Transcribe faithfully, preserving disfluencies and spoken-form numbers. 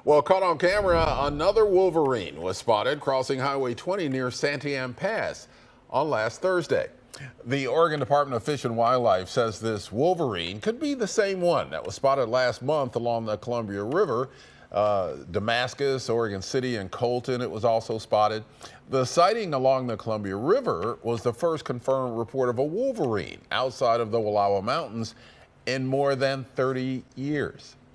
Well, caught on camera, another wolverine was spotted crossing Highway twenty near Santiam Pass on last Thursday. The Oregon Department of Fish and Wildlife says this wolverine could be the same one that was spotted last month along the Columbia River. Uh, Damascus, Oregon City, and Colton, it was also spotted. The sighting along the Columbia River was the first confirmed report of a wolverine outside of the Wallowa Mountains in more than thirty years.